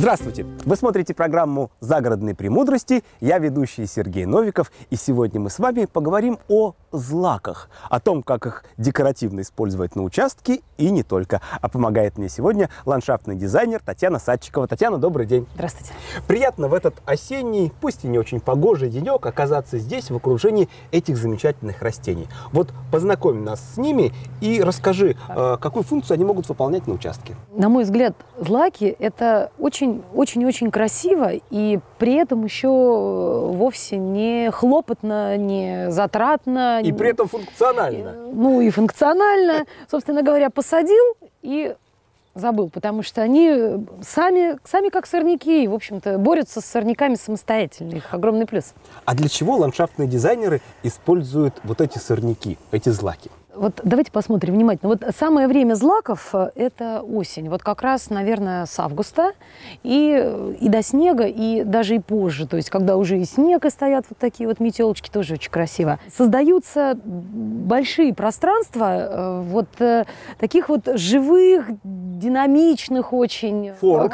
Здравствуйте! Вы смотрите программу «Загородные премудрости». Я ведущий Сергей Новиков. И сегодня мы с вами поговорим о злаках. О том, как их декоративно использовать на участке и не только. А помогает мне сегодня ландшафтный дизайнер Татьяна Садчикова. Татьяна, добрый день. Здравствуйте. Приятно в этот осенний, пусть и не очень погожий денек, оказаться здесь в окружении этих замечательных растений. Вот познакомь нас с ними и расскажи, какую функцию они могут выполнять на участке. На мой взгляд, злаки – это очень-очень красиво, и при этом еще вовсе не хлопотно, не затратно. И при этом функционально. Ну и функционально. Собственно говоря, посадил и забыл, потому что они сами как сорняки, и, в общем-то, борются с сорняками самостоятельно. Их огромный плюс. А для чего ландшафтные дизайнеры используют вот эти сорняки, эти злаки? Вот давайте посмотрим внимательно. Вот самое время злаков – это осень. Вот как раз, наверное, с августа и до снега, и даже и позже. То есть, когда уже и снег, и стоят вот такие вот метелочки, тоже очень красиво. Создаются большие пространства вот таких вот живых, динамичных очень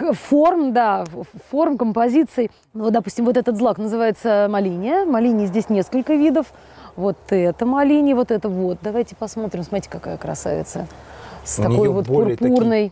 форм, композиций. Ну, вот, допустим, вот этот злак называется малиния. Малинии здесь несколько видов. Вот это малиния, вот это вот. Давайте посмотрим. Смотрите, какая красавица. С такой вот пурпурной.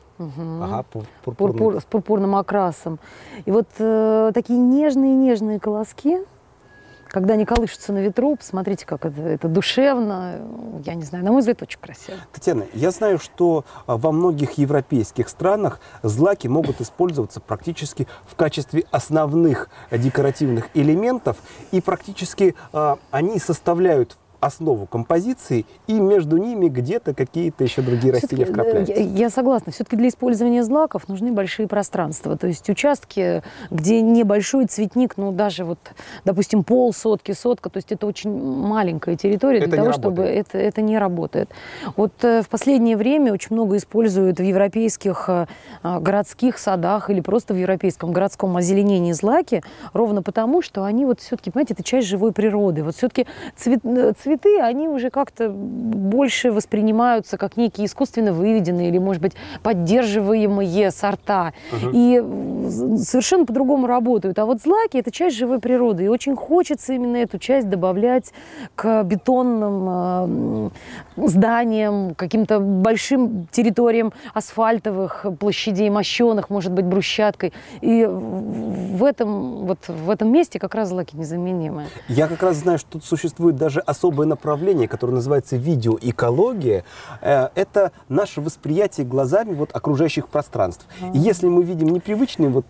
С пурпурным окрасом. И вот такие нежные колоски. Когда они колышутся на ветру, посмотрите, как это душевно. Я не знаю, на мой взгляд, очень красиво. Татьяна, я знаю, что во многих европейских странах злаки могут использоваться практически в качестве основных декоративных элементов. И практически они составляют основу композиции, и между ними где-то какие-то еще другие растения вкрапляются. Я согласна. Все-таки для использования злаков нужны большие пространства. То есть участки, где небольшой цветник, ну даже вот, допустим, полсотки, сотка, то есть это очень маленькая территория для того, чтобы это не работает. Вот в последнее время очень много используют в европейских городских садах или просто в европейском городском озеленении злаки, ровно потому, что они вот все-таки, понимаете, это часть живой природы. Вот все-таки цветы, они уже как-то больше воспринимаются как некие искусственно выведенные или, может быть, поддерживаемые сорта. И совершенно по-другому работают. А вот злаки – это часть живой природы. И очень хочется именно эту часть добавлять к бетонным зданиям, каким-то большим территориям асфальтовых площадей, мощеных, может быть, брусчаткой. И в этом месте как раз злаки незаменимы. Я как раз знаю, что тут существует даже особое направление, которое называется видеоэкология. Это наше восприятие глазами вот окружающих пространств. И если мы видим непривычные вот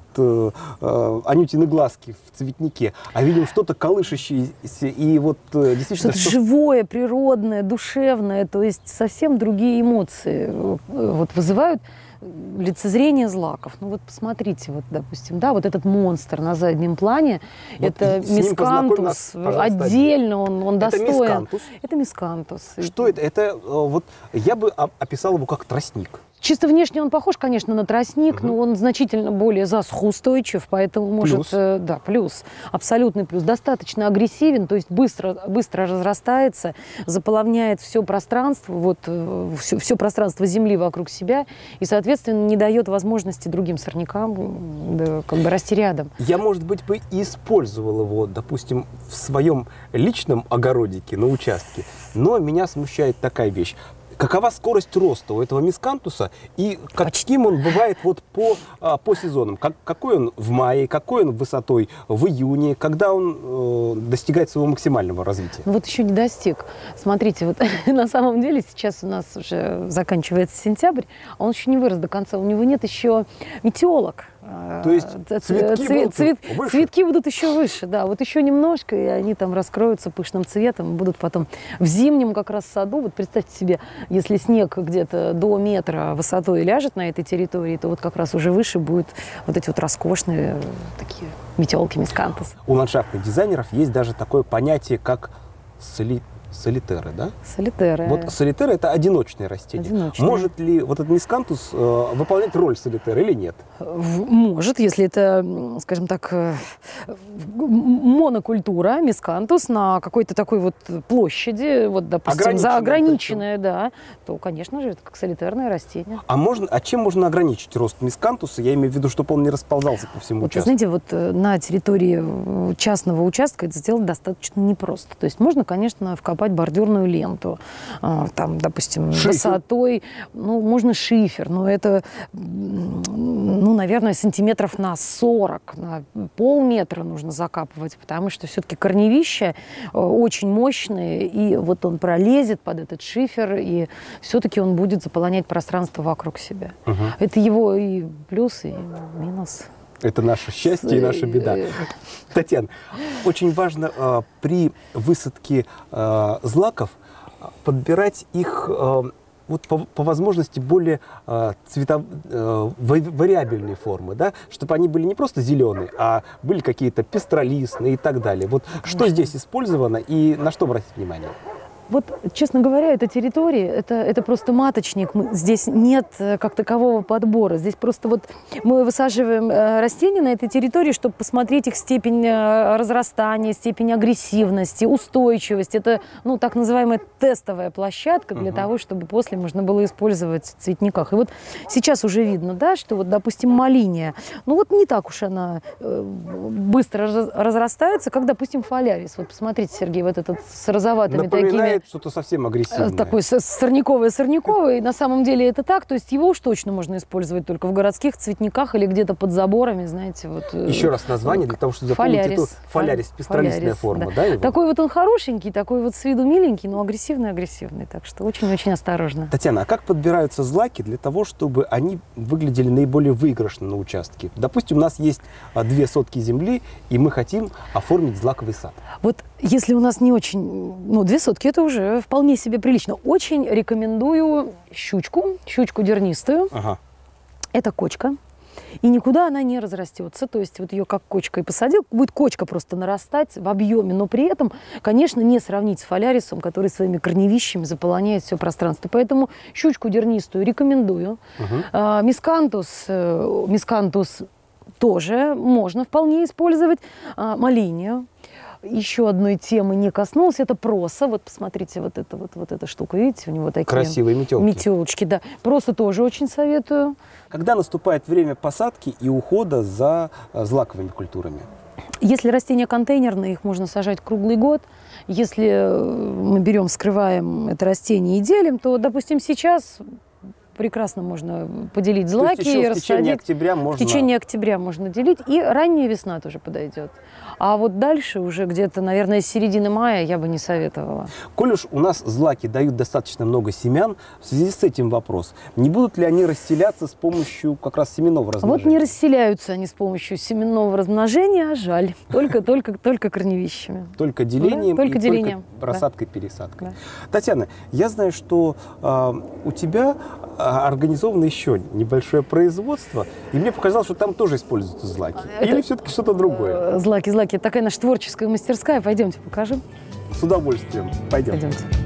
анютины глазки в цветнике, а видим что-то колышащееся и вот действительно... Что-то живое, природное, душевное, то есть совсем другие эмоции вот вызывают лицезрение злаков. Ну вот посмотрите, вот, допустим, да, вот этот монстр на заднем плане, вот это мискантус, отдельно он достоин. Это мискантус? Это мискантус. Что это? Это вот я бы описал его как тростник. Чисто внешне он похож, конечно, на тростник, но он значительно более засухоустойчив, поэтому может... Да, плюс, абсолютный плюс. Достаточно агрессивен, то есть быстро разрастается, заполняет все пространство, вот, все пространство земли вокруг себя, и, соответственно, не дает возможности другим сорнякам как бы расти рядом. Я, может быть, бы использовал его, допустим, в своем личном огородике на участке, но меня смущает такая вещь. Какова скорость роста у этого мискантуса и каким он бывает вот по сезонам? Какой он в мае, какой он высотой в июне, когда он достигает своего максимального развития? Вот еще не достиг. Смотрите, вот на самом деле сейчас у нас уже заканчивается сентябрь, а он еще не вырос до конца, у него нет еще метелок. То есть цветки будут еще выше, да, вот еще немножко, и они там раскроются пышным цветом, будут потом в зимнем как раз саду. Вот представьте себе, если снег где-то до метра высотой ляжет на этой территории, то вот как раз уже выше будут вот эти вот роскошные такие метелки мискантус. У ландшафтных дизайнеров есть даже такое понятие, как солитеры, да? Солитеры. Вот солитеры – это одиночные растения. Одиночные. Может ли вот этот мискантус выполнять роль солитера или нет? Может, если это, скажем так, монокультура, мискантус на какой-то такой вот площади, вот, допустим, ограниченная, да, то, конечно же, это как солитерное растение. А чем можно ограничить рост мискантуса? Я имею в виду, чтобы он не расползался по всему участку. Знаете, вот на территории частного участка это сделать достаточно непросто. То есть можно, конечно, вкопать бордюрную ленту, там, допустим, шифер. Высотой, можно шифер, но это, наверное, сантиметров на 40, на полметра нужно закапывать, потому что все-таки корневища очень мощные, и вот он пролезет под этот шифер, и все-таки он будет заполонять пространство вокруг себя. Угу. Это его и плюс, и минус. Это наше счастье и наша беда. Татьяна, очень важно при высадке злаков подбирать их вот по возможности более вариабельные формы, да? Чтобы они были не просто зеленые, а были какие-то пестролистные и так далее. Вот что здесь использовано и на что обратить внимание? Вот, честно говоря, эта территория, это просто маточник. Здесь нет как такового подбора. Здесь просто вот мы высаживаем растения на этой территории, чтобы посмотреть их степень разрастания, степень агрессивности, устойчивость. Это, так называемая тестовая площадка для того, чтобы после можно было использовать в цветниках. И вот сейчас уже видно, да, что вот, допустим, малиния, не так уж она быстро разрастается, как, допустим, фолярис. Вот посмотрите, Сергей, вот этот с розоватыми такими... что-то совсем агрессивное. Такой сорняковый. И на самом деле это так. То есть его уж точно можно использовать только в городских цветниках или где-то под заборами, знаете. Вот, еще раз название для того, чтобы запомнить эту фолярис, пестролистная форма, да? Такой вот он хорошенький, такой вот с виду миленький, но агрессивный. Так что очень-очень осторожно. Татьяна, а как подбираются злаки для того, чтобы они выглядели наиболее выигрышно на участке? Допустим, у нас есть 2 сотки земли, и мы хотим оформить злаковый сад. Вот если у нас не очень... 2 сотки, это уже вполне себе прилично. Очень рекомендую щучку дернистую. Ага. Это кочка. И никуда она не разрастется. То есть вот ее как кочкой посадил, будет кочка просто нарастать в объеме, но при этом, конечно, не сравнить с фолярисом, который своими корневищами заполоняет все пространство. Поэтому щучку дернистую рекомендую. Угу. Мискантус тоже можно вполне использовать. Малинию. Еще одной темы не коснулся, это проса. Вот посмотрите, вот эта штука, видите, у него такие красивые метелочки. Да. Проса тоже очень советую. Когда наступает время посадки и ухода за злаковыми культурами? Если растения контейнерные, их можно сажать круглый год. Если мы берем, вскрываем это растение и делим, то, допустим, сейчас прекрасно можно поделить злаки и рассадить. В течение октября можно делить, и ранняя весна тоже подойдет. А вот дальше уже где-то, наверное, с середины мая я бы не советовала. Коль уж у нас злаки дают достаточно много семян, в связи с этим вопрос, не будут ли они расселяться с помощью как раз семенного размножения? Вот не расселяются они с помощью семенного размножения, а жаль. Только корневищами. Только делением, да, только делением. Просадкой-пересадкой. Да. Татьяна, я знаю, что у тебя организовано еще небольшое производство, и мне показалось, что там тоже используются злаки. Или все-таки что-то другое? Злаки. Это такая наша творческая мастерская. Пойдемте, покажем. С удовольствием. Пойдемте.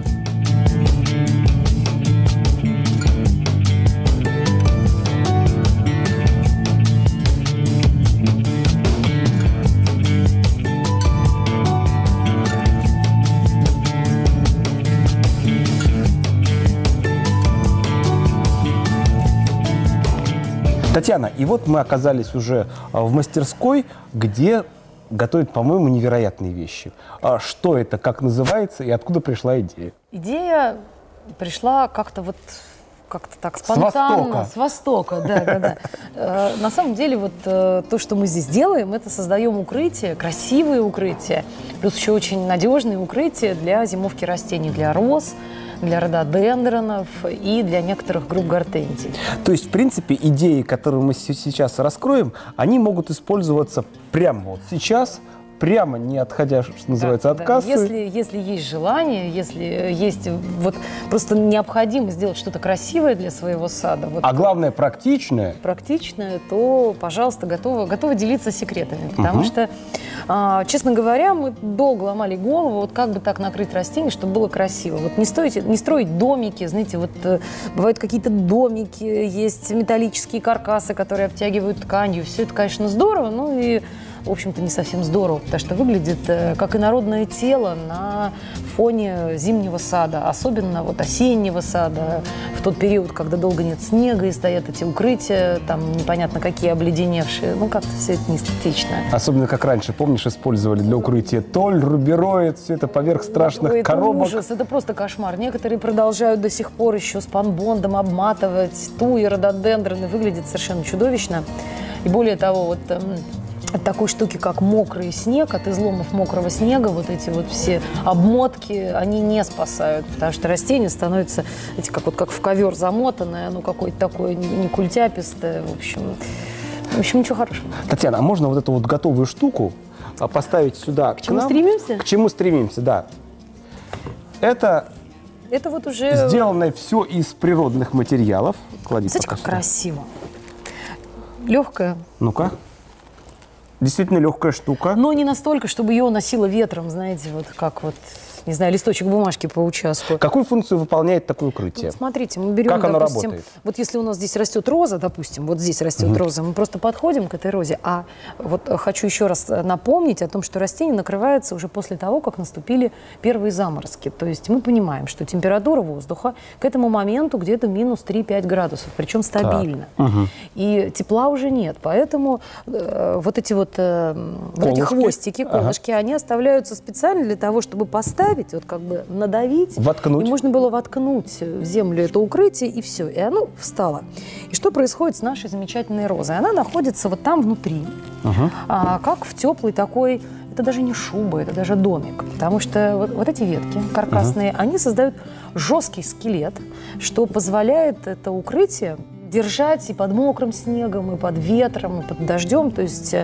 Татьяна, и вот мы оказались уже в мастерской, где готовят, по-моему, невероятные вещи. Что это, как называется и откуда пришла идея? Идея пришла как-то так спонтанно. С Востока, да. На самом деле, вот то, что мы здесь делаем, это создаем укрытие, красивые укрытия, плюс еще очень надежные укрытия для зимовки растений, для роз, для рододендронов и для некоторых групп гортензий. То есть, в принципе, идеи, которые мы сейчас раскроем, они могут использоваться прямо вот сейчас прямо не отходя, что называется, от кассы. Если есть желание, если есть вот просто необходимость сделать что-то красивое для своего сада. Вот, а главное, практичное. Практичное, то, пожалуйста, готовы делиться секретами. Потому что, честно говоря, мы долго ломали голову, вот как бы так накрыть растения, чтобы было красиво. Вот не строить домики, знаете, вот бывают какие-то домики, есть металлические каркасы, которые обтягивают тканью. Все это, конечно, здорово, но и в общем-то, не совсем здорово, потому что выглядит как инородное тело на фоне зимнего сада, особенно вот осеннего сада, в тот период, когда долго нет снега и стоят эти укрытия, там непонятно какие обледеневшие, ну как-то все это неэстетично. Особенно, как раньше, помнишь, использовали для укрытия толь, рубероид, все это поверх страшных коробок. Это ужас, это просто кошмар. Некоторые продолжают до сих пор еще спанбондом обматывать туи, рододендроны, выглядит совершенно чудовищно. И более того, вот от такой штуки, как мокрый снег, от изломов мокрого снега, вот эти вот все обмотки, они не спасают, потому что растение становится, знаете, как в ковер замотанное, ну, какое-то такое не культяпистое, в общем, ничего хорошего. Татьяна, а можно вот эту вот готовую штуку поставить сюда к чему нам? стремимся? К чему стремимся, да. Это вот уже сделано все из природных материалов. Клади. Смотрите, как красиво. Легкое. Ну-ка. Действительно легкая штука. Но не настолько, чтобы ее носило ветром, знаете, вот как вот, не знаю, листочек бумажки по участку. Какую функцию выполняет такое укрытие? Ну, смотрите, мы берем, как оно допустим, работает? Вот если у нас здесь растет роза, допустим, вот здесь растет роза, мы просто подходим к этой розе. А вот хочу еще раз напомнить о том, что растение накрывается уже после того, как наступили первые заморозки. То есть мы понимаем, что температура воздуха к этому моменту где-то минус 3-5 градусов, причем стабильно. И тепла уже нет. Поэтому вот эти хвостики, колышки, они оставляются специально для того, чтобы поставить, вот как бы надавить. Воткнуть. И можно было воткнуть в землю это укрытие, и все. И оно встало. И что происходит с нашей замечательной розой? Она находится вот там внутри, как в теплый такой, это даже не шуба, это даже домик. Потому что вот эти ветки каркасные, они создают жесткий скелет, что позволяет это укрытие держать и под мокрым снегом, и под ветром, и под дождем. То есть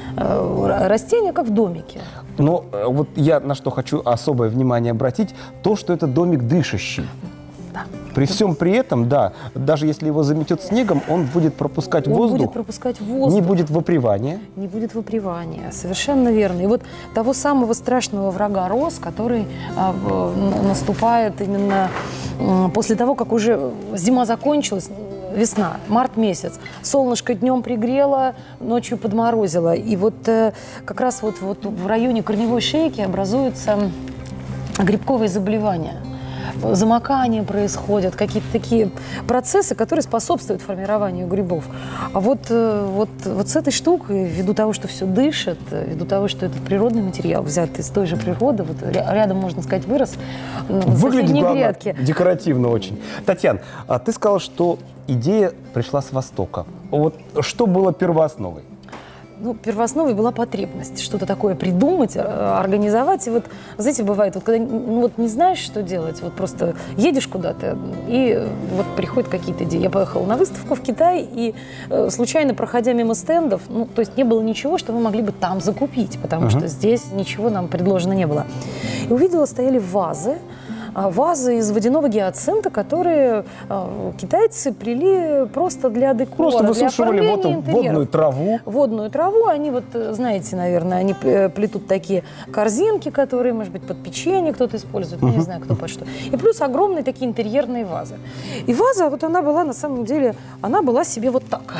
растение как в домике. Но вот я на что хочу особое внимание обратить, то, что это домик дышащий. Да. При всем при этом, да, даже если его заметет снегом, он будет пропускать воздух. Он будет пропускать воздух. Не будет выпривания. Не будет выпривания, совершенно верно. И вот того самого страшного врага роз, который наступает именно после того, как уже зима закончилась, весна, март месяц. Солнышко днем пригрело, ночью подморозило. И вот как раз вот в районе корневой шейки образуются грибковые заболевания. Замокание происходят, какие-то такие процессы, которые способствуют формированию грибов. А вот с этой штукой, ввиду того, что все дышит, ввиду того, что этот природный материал взят из той же природы, вот рядом, можно сказать, вырос в соседней грядке. Декоративно очень. Татьяна, а ты сказала, что идея пришла с Востока. Вот что было первоосновой? Ну, первоосновой была потребность что-то такое придумать, организовать. И вот, знаете, бывает, вот когда не знаешь, что делать, вот просто едешь куда-то, и вот приходят какие-то идеи. Я поехала на выставку в Китай, и случайно, проходя мимо стендов, то есть не было ничего, что мы могли бы там закупить, потому что здесь ничего нам предложено не было. И увидела, стояли вазы из водяного гиацинта, которые китайцы плели просто для декора. Просто высушивали водную траву. Водную траву. Они вот, знаете, наверное, они плетут такие корзинки, которые, может быть, под печенье кто-то использует, не знаю, кто под что. И плюс огромные такие интерьерные вазы. И ваза, вот она была, на самом деле, она была себе вот так.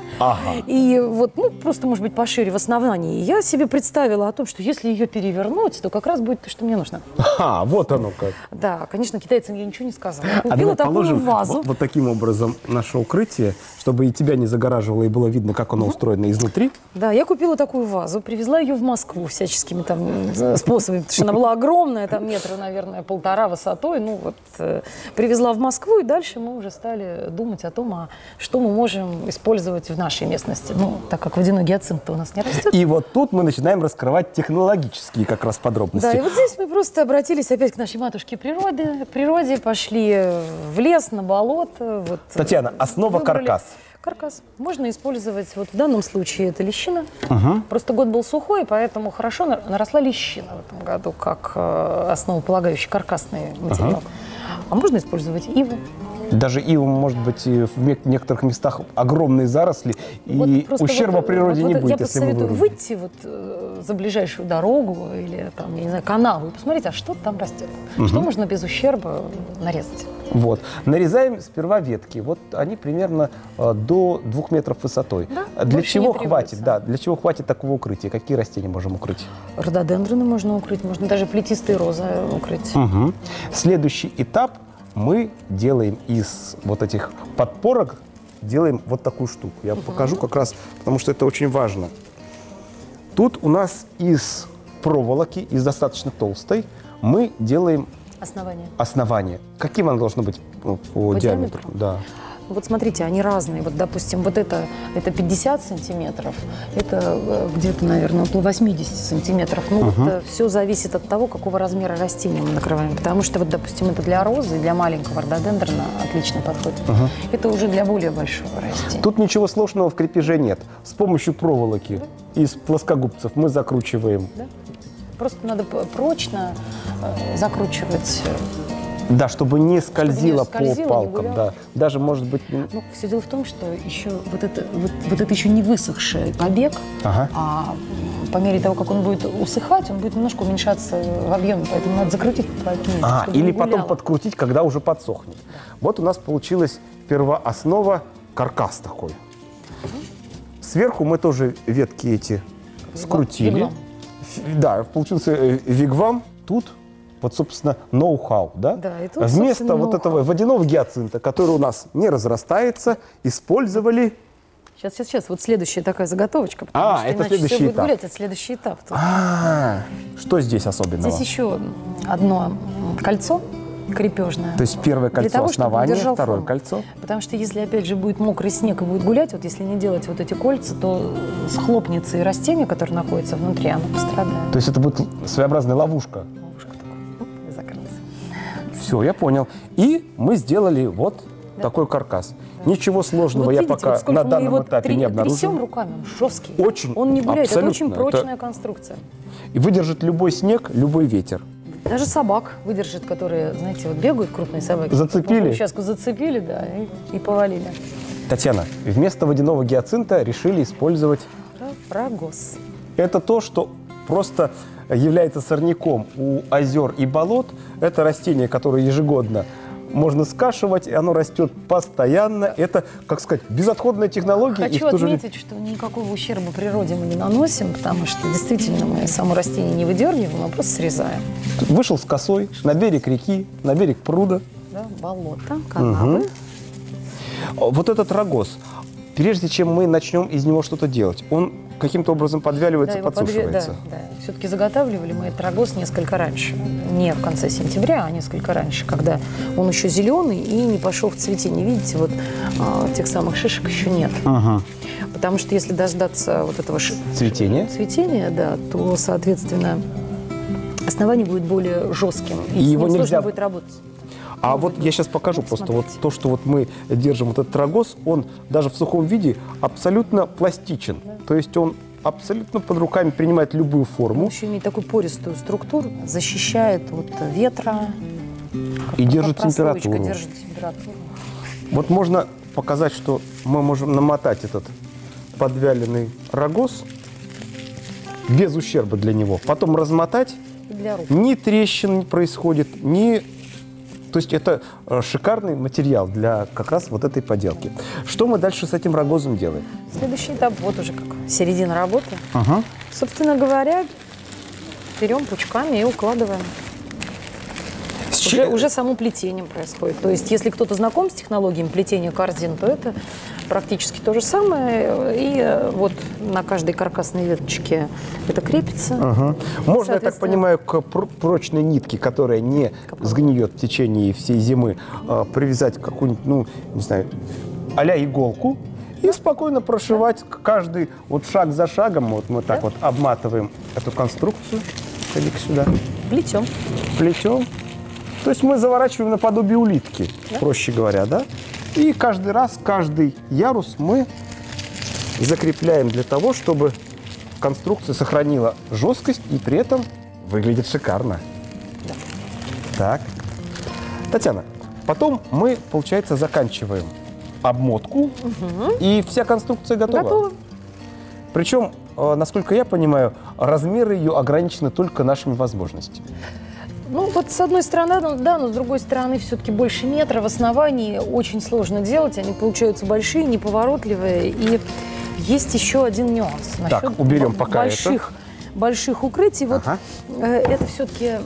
И вот, просто, может быть, пошире в основании. Я себе представила о том, что если ее перевернуть, то как раз будет то, что мне нужно. Вот оно как. Да, конечно, китайцам я ничего не сказала. Я купила такую вазу. Вот таким образом наше укрытие, чтобы и тебя не загораживало, и было видно, как оно устроено изнутри. Да, я купила такую вазу, привезла ее в Москву всяческими там способами, потому что она была огромная, там метра, наверное, 1,5 высотой. Привезла в Москву, и дальше мы уже стали думать о том, что мы можем использовать в нашей местности. Так как водяной гиацинт у нас не растет. И вот тут мы начинаем раскрывать технологические как раз подробности. Да, и вот здесь мы просто обратились опять к нашей матушке природе. К природе пошли в лес, на болото. Вот, Татьяна, основа выбрали. каркас. Каркас. Можно использовать, вот в данном случае это лещина. Просто год был сухой, поэтому хорошо наросла лещина в этом году, как основополагающий каркасный материал. А можно использовать иву. Даже иву, может быть, и в некоторых местах огромные заросли, и Вот ущерба природе не будет, я если мы посоветую вырубим. выйти за ближайшую дорогу или там, я не знаю, канаву и посмотреть, а что там растет. Что можно без ущерба нарезать. Вот. Нарезаем сперва ветки. Вот они примерно до 2 метров высотой. Да, для больше чего не хватит? требуется. Да, для чего хватит такого укрытия? Какие растения можем укрыть? Рододендроны можно укрыть, можно даже плетистые розы укрыть. Мгм. Следующий этап мы делаем из вот этих подпорок, делаем вот такую штуку. Я покажу как раз, потому что это очень важно. Тут у нас из проволоки, из достаточно толстой, мы делаем Основание. основание. Каким оно должно быть по диаметру? диаметру? Да. Вот смотрите, они разные. Вот, допустим, вот это 50 сантиметров, это где-то, наверное, около 80 сантиметров. Ну, вот все зависит от того, какого размера растения мы накрываем. Потому что, вот, допустим, это для розы, для маленького рододендрона отлично подходит. Это уже для более большого растения. Тут ничего сложного в крепеже нет. С помощью проволоки из плоскогубцев мы закручиваем. Да? Просто надо прочно закручивать. Да, чтобы не скользило, скользило, не по палкам. гуляло. Да. Даже, может быть... Ну, все дело в том, что еще вот это еще не высохший побег, а по мере того, как он будет усыхать, он будет немножко уменьшаться в объеме, поэтому надо закрутить плотнее. чтобы или не потом гуляло. подкрутить, когда уже подсохнет. Вот у нас получилась первооснова, каркас такой. Сверху мы тоже ветки эти скрутили. Вигвам. Да, получился вигвам. Тут вот, собственно, ноу-хау, да? Да, и тут, вместо собственно, вот этого водяного гиацинта, который у нас не разрастается, использовали... Сейчас. Вот следующая такая заготовочка. потому что это иначе следующий все будет этап. гулять, это следующий этап. Тут. Что здесь особенного? Здесь еще одно кольцо крепежное. То есть первое Для кольцо того, чтобы он основания, держал второе форму. кольцо. Потому что если, опять же, будет мокрый снег и будет гулять, вот если не делать вот эти кольца, то схлопнется и растение, которое находится внутри, оно пострадает. То есть это будет своеобразная ловушка. Ловушка такая. И закрылась. Все, я понял. И мы сделали вот такой каркас. Ничего сложного Вот я видите, пока вот сколько на мы данном его этапе не обнаружил. трясем руками, он жесткий. Очень, Он не гуляет, это очень абсолютно. прочная конструкция. И выдержит любой снег, любой ветер. Даже собак выдержит, которые, знаете, вот бегают крупные собаки. Зацепили? Сейчас зацепили, да, и повалили. Татьяна, вместо водяного гиацинта решили использовать... Рогоз. Это то, что просто является сорняком у озер и болот. Это растение, которое ежегодно можно скашивать, и оно растет постоянно. Это, как сказать, безотходная технология. Хочу отметить, что никакого ущерба природе мы не наносим, потому что действительно мы само растение не выдергиваем, а просто срезаем. Вышел с косой на берег реки, на берег пруда. Да, болото, канавы. Вот этот рогоз, прежде чем мы начнем из него что-то делать, он каким-то образом подвяливается, его подсушивается. Да. Все-таки заготавливали мы этот рогоз несколько раньше. Не в конце сентября, а несколько раньше, когда он еще зеленый и не пошел в цветение. Видите, вот тех самых шишек еще нет. Потому что если дождаться вот этого цветения, да, то, соответственно, основание будет более жестким. И с его ним нельзя... сложно будет работать. А вот я сейчас покажу просто смотрите. вот то, что вот мы держим вот этот рогоз, он даже в сухом виде абсолютно пластичен. То есть он абсолютно под руками принимает любую Он форму. еще имеет такую пористую структуру, защищает от ветра. И держит прослоечка, температуру. держит температуру. Вот можно показать, что мы можем намотать этот подвяленный рогоз без ущерба для него. Потом размотать, И для рук. ни трещин не происходит, ни... То есть это шикарный материал для как раз вот этой поделки. Что мы дальше с этим рогозом делаем? Следующий этап, вот уже как середина работы. Ага. Собственно говоря, берем пучками и укладываем. Уже само плетением происходит. То есть, если кто-то знаком с технологиями плетения корзин, то это практически то же самое. И вот на каждой каркасной веточке это крепится. Ага. Можно, я так Соответственно, понимаю, к прочной нитке, которая не сгниет в течение всей зимы, привязать какую-нибудь, ну, не знаю, а-ля иголку и спокойно прошивать каждый вот шаг за шагом. Вот мы так вот обматываем эту конструкцию. Ходи-ка сюда. плетем. Плетем. То есть мы заворачиваем наподобие улитки, Да. проще говоря, да? И каждый раз, каждый ярус мы закрепляем для того, чтобы конструкция сохранила жесткость и при этом выглядит шикарно. Да. Так. Татьяна, потом мы, получается, заканчиваем обмотку, и вся конструкция готова. Готово. Причем, насколько я понимаю, размеры ее ограничены только нашими возможностями. Ну, вот с одной стороны, да, но с другой стороны, все-таки больше метра в основании очень сложно делать. Они получаются большие, неповоротливые. И есть еще один нюанс. Так, насчет уберем пока больших укрытий. Вот Ага. это все-таки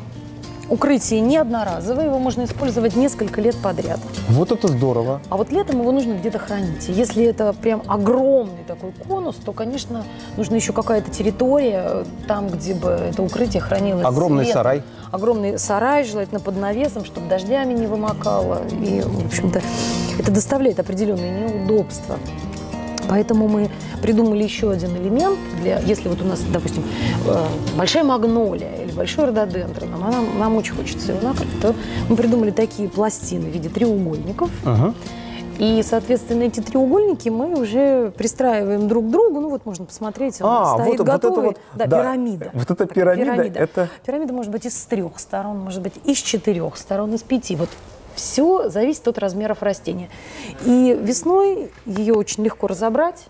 укрытие не одноразовое, его можно использовать несколько лет подряд. Вот это здорово. А вот летом его нужно где-то хранить. И если это прям огромный такой конус, то, конечно, нужна еще какая-то территория, там, где бы это укрытие хранилось. Огромный летом. сарай. Огромный сарай, желательно под навесом, чтобы дождями не вымокало. И, в общем-то, это доставляет определенные неудобства. Поэтому мы придумали еще один элемент, если вот у нас, допустим, большая магнолия или большой рододендрон, нам очень хочется его накрыть, то мы придумали такие пластины в виде треугольников. Ага. И, соответственно, эти треугольники мы уже пристраиваем друг к другу. Ну вот можно посмотреть, он стоит вот готовый. это Да, пирамида. Вот эта пирамида, это... Пирамида может быть из 3 сторон, может быть из 4 сторон, из 5. Вот все зависит от размеров растения. И весной ее очень легко разобрать.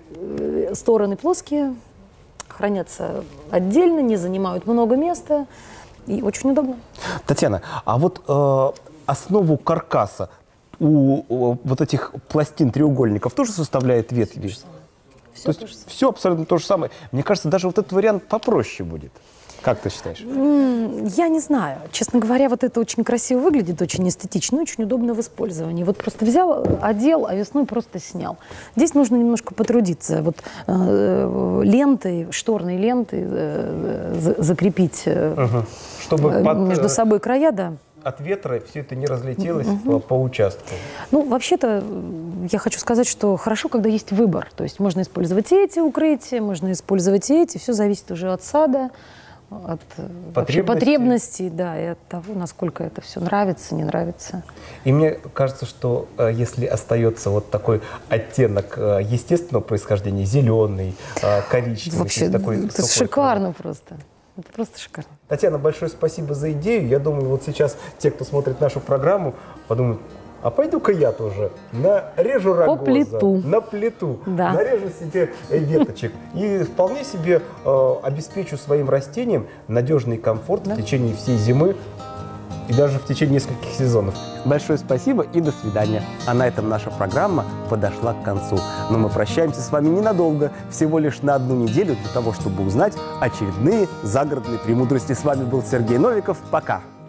Стороны плоские, хранятся отдельно, не занимают много места. И очень удобно. Татьяна, а вот основу каркаса у вот этих пластин треугольников тоже составляет ветви? Все, То есть все абсолютно то же самое. Мне кажется, даже вот этот вариант попроще будет. Как ты считаешь? Я не знаю. Честно говоря, вот это очень красиво выглядит, очень эстетично, очень удобно в использовании. Вот просто взял, одел, а весной просто снял. Здесь нужно немножко потрудиться. Вот ленты, шторные ленты закрепить Чтобы между собой края, да. от ветра все это не разлетелось по участку. Ну, вообще-то, я хочу сказать, что хорошо, когда есть выбор. То есть можно использовать эти укрытия, можно использовать эти. Все зависит уже от сада, от потребностей, да, и от того, насколько это все нравится, не нравится. И мне кажется, что если остается вот такой оттенок естественного происхождения, зеленый, коричневый, Вообще, такой это сухой, шикарно просто. Это просто шикарно. Татьяна, большое спасибо за идею. Я думаю, вот сейчас те, кто смотрит нашу программу, подумают, а пойду-ка я тоже нарежу рогоза, на плиту, Да. нарежу себе веточек и вполне себе обеспечу своим растениям надежный комфорт в течение всей зимы и даже в течение нескольких сезонов. Большое спасибо и до свидания. А на этом наша программа подошла к концу. Но мы прощаемся с вами ненадолго, всего лишь на 1 неделю, для того, чтобы узнать очередные загородные премудрости. С вами был Сергей Новиков. Пока!